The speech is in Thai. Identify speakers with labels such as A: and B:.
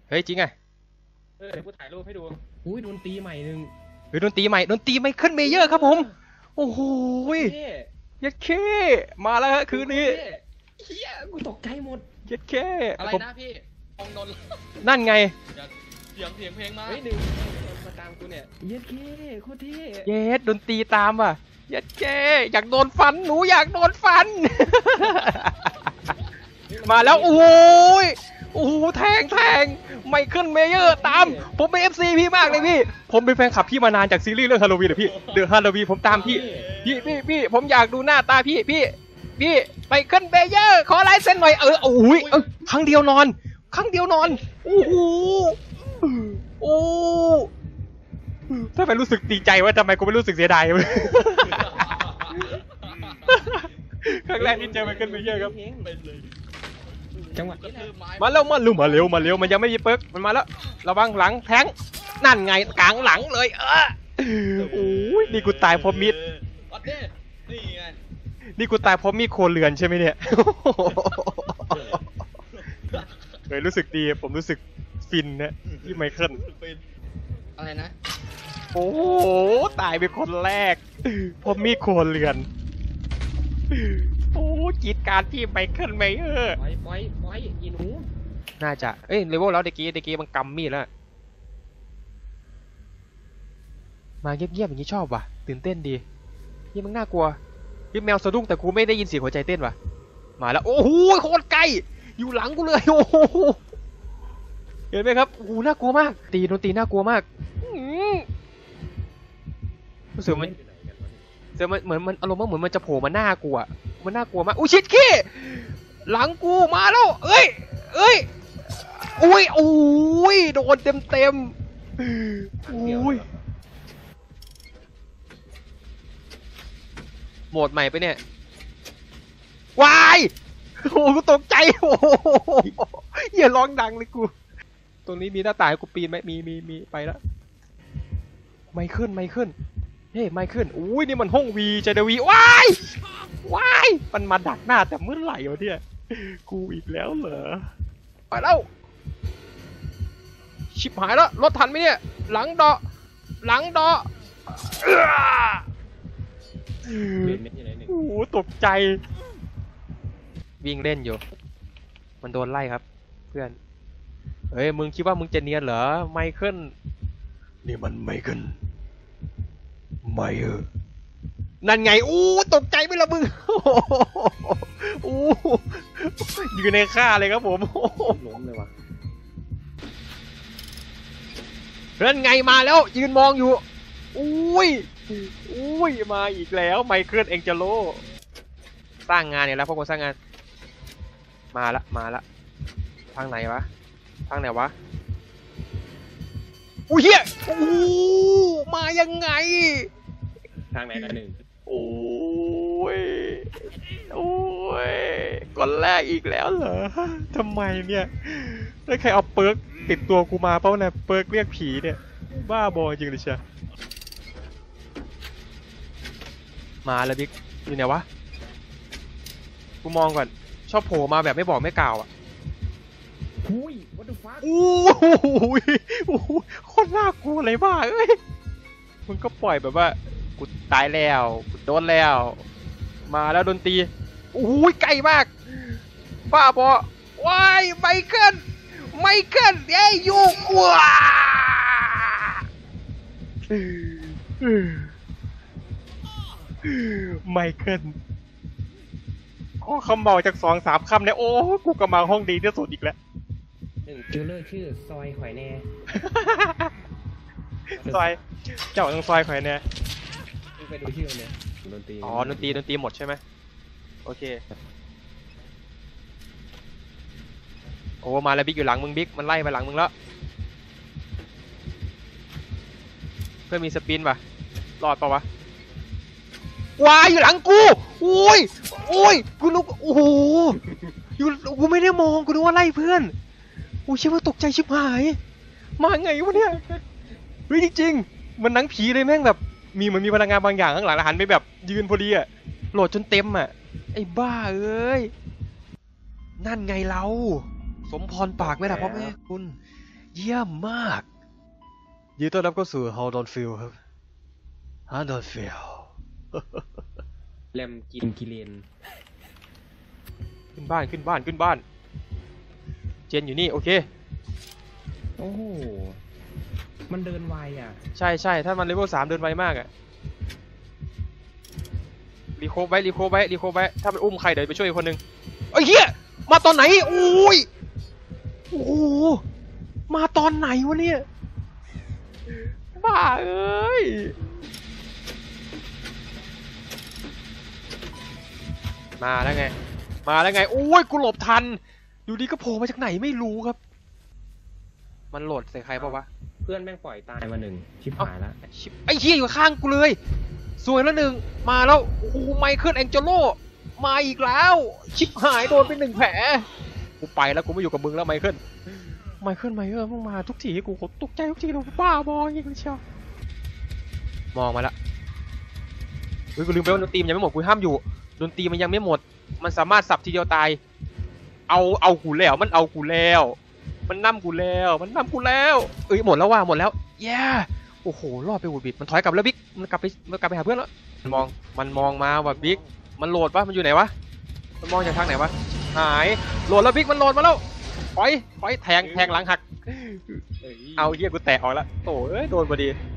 A: เฮ้ยจริงไง
B: เดี๋ยวกูถ่ายรูปให้ดูอุ้ยดนตรีใหม่หนึ่ง
A: เฮ้ยดนตรีใหม่ดนตรีไมเคิลเมเยอร์ครับผมโอ้โหยัดเข้มาแล้วฮะคืนนี้
B: เฮียกูตกใจหมด
A: ยัดเข้
C: อะไรนะพี่องนนท์
A: นั่นไง
C: เสียงเพลงมา
B: เฮ้ยหนึ่งมาตามกูเนี่ยยัดเข้โคตรเท่
A: เย็ดดนตรีตามว่ะยัดเข้อยากโดนฟันหนูอยากโดนฟันมาแล้วโอ้ยโอ้โหแทงไมเคิลเมเยอร์ตามผมเป็น FC พี่มากเลยพี่ผมเป็นแฟนคลับพี่มานานจากซีรีส์เรื่องฮาโลวีนพี่เดอะฮาโลวีนผมตามพี่ผมอยากดูหน้าตาพี่ไมเคิลเมเยอร์ขอลายเซ็นหน่อยโอ้ยครั้งเดียวนอนโอ้โหโอ้ถ้าไปรู้สึกดีใจว่าทำไมกูไม่รู้สึกเสียดายครั้งแรกที่เจอไมเคิลเมเยอร์ครับ
B: จังหวะ
A: มาเร็วมันยังไม่มีเปิร์กมันมาแล้วระวังหลังแทงนั่นไงกลางหลังเลยโอ้ยนี่กูตายเพราะมิดนี่กูตายเพราะมีดโคเรือนใช่ไหมเนี่ยเคยรู้สึกดีผมรู้สึกฟินนะที่ไมเคิล
C: อะไรนะ
A: โอ้โหตายเป็นคนแรกเพราะมีดโคเรือนโอ้จีดการที่ไมเคิลเมเยอร์
B: ปล่อยอีหนู
A: น่าจะเลเวลแล้วเด็กกี้มันกำมีดแล้วมาเงียบอย่างนี้ชอบว่ะตื่นเต้นดีนี่มันน่ากลัวพี่แมวสะดุ้งแต่กูไม่ได้ยินเสียงหัวใจเต้นว่ะมาแล้วโอ้โหโคตรไกลอยู่หลังกูเลยโอ้โหเห็นไหมครับโอ้โหน่ากลัวมากดนตรีน่ากลัวมากรู้สึกมันเหมือนมันอารมณ์เหมือนมันจะโผล่มาหน้ากูอ่ะมันน่ากลัวมากอุ้ยชิดขี้หลังกูมาแล้วเอ้ยอุ้ยโดนเต็มอุ้ยโหมดใหม่ไปเนี่ยวายโอ้กูตกใจโอ้อย่าร้องดังเลยกูตรงนี้มีหน้าต่างกูปีนไหมมีไปแล้วไม่ขึ้นเฮ้ยไม่ขึ้นอุ้ยนี่มันห้องวีใจเดวีวายมันมาดักหน้าแต่เมื่อไหร่วะเนี่ยกูอีกแล้วเหรอไปแล้วชิบหายแล้วรถทันไหมเนี่ยหลังดอโอ้โหตกใจวิ่งเล่นอยู่มันโดนไล่ครับเพื่อนเฮ้ยมึงคิดว่ามึงจะเนียนเหรอไมเคิลนี่มันไมเคิลนั่นไงอู้ตกใจไหมล่ะมึงอู้อยู่ในค่าเลยครับผม
B: ล้มเลยว่ะ
A: นั่นไงมาแล้วยืนมองอยู่อุ้ยมาอีกแล้วไมเคิลเอ็งเจโร่สร้างงานเนี่ยแล้วพวกกูสร้างงานมาละทางไหนวะอุ้ยเฮียมายังไง
B: ทางไหนกันหนึ่ง
A: โอ้ยคนแรกอีกแล้วเหรอทำไมเนี่ยแล้วใครเอาเปิร์กติดตัวกูมาเปล่าเนี่ยเปิร์กเรียกผีเนี่ยบ้าบอจริงเลยเชียมาแล้วบิ๊กอยู่ไหนวะกูมองก่อนชอบโผล่มาแบบไม่บอกไม่กล่าวอ่ะ
B: อุ้ย what the fuck
A: โคตรน่ากลัวเลยบ้าเอ้ยมึงก็ปล่อยแบบว่ากูตายแล้วกูโดนแล้วมาแล้วดนตรีใกล้มากบ้าบอว้ายไมเคิลเอ้ยอยู่กว่าไมเคิลข้อคำบอกจาก2-3 คำเนี่ยโอ้กูกำลังห้องดีที่สุดอีกแล้ว
B: จูเลอร์ชื่อซอยข่อยแน่
A: ซอยเจ้าต้องซอยข่อยแน่
B: ไปดูชื่อเนี่ยดนตรี
A: ดนตรีหมดใช่ไหมโอเคโอ้มาแล้วบิ๊กอยู่หลังมึงบิ๊กมันไล่ไปหลังมึงแล้วเพื่อนมีสปินป่ะรอดป่ะวะวายอยู่หลังกูโอ้ยกูนึกโอ้โหอยู่กูไม่ได้มองกูนึกว่าไล่เพื่อนโอ้ชิบว่าตกใจชิบหายมาไงวะเนี่ยเฮ้ยจริงๆมันหนังผีเลยแม่งแบบมันมีพลังงานบางอย่างข้างหลังหันไปแบบยืนพอดีอะโหลดจนเต็มอะไอ้บ้าเอ้ยนั่นไงเราสมพรปากไม่ล่ะพ่อแม่คุณเยี่ยมมากยินดีต้อนรับเข้าสู่ How Don't Feel ครับ How Don't Feel
B: แรมกิเลน
A: ขึ้นบ้านขึ้นบ้านขึ้นบ้านเจนอยู่นี่โอเค
B: โอ้โหมันเดินไวอ่ะ
A: ใช่ใช่ถ้ามันเลเวล3เดินไวมากอะรีโคฟไว้รีโคฟไว้รีโคฟไว้ถ้ามันอุ้มใครเดี๋ยวไปช่วยอีกคนนึงไอ้เหี้ยมาตอนไหนโอ้ยโอ้โหมาตอนไหนวะเนี่ยบ้าเอ้ยมาแล้วไงมาแล้วไงโอ้ยกูหลบทันอยู่ดีก็โผล่มาจากไหนไม่รู้ครับมันโหลดใส่ใครเปล่าวะ
B: เพื่อนแม่งปล่อยตายมาหนึ่งชิบหายละ
A: ชิบไอ้เหี้ยอยู่ข้างกูเลยสวยแล้วหนึ่งมาแล้วโอ้โหไมเคิลแองเจโลมาอีกแล้วชิบหายโดนไป1 แผลกูไปแล้วกูไม่อยู่กับมึงแล้วไมเคิลมึงมาทุกทีกูตกใจทุกทีเราบ้าบออย่างนี้เชียวมองมาแล้วเฮ้ยกูลืมไปว่าดนตรีมันยังไม่หมดกูห้ามอยู่ดนตรีมันยังไม่หมดมันสามารถสับทีเดียวตายเอากูแล้วมันเอากูแล้วมันนำกูแล้วเอ้ยหมดแล้วว่ะหมดแล้วแย่โอ้โหรอดไปหุดบิดมันถอยกลับแล้วบิ๊กมันกลับไปหาเพื่อนแล้วมันมองมาว่ะบิ๊กมันโหลดปะมันอยู่ไหนวะมันมองจากทางไหนวะหายโหลดแล้วบิ๊กมันโหลดมาแล้วถอยแทงหลังหักเอาเหี้ยกูแตะออกแล้วโอ้ยโดนพอดี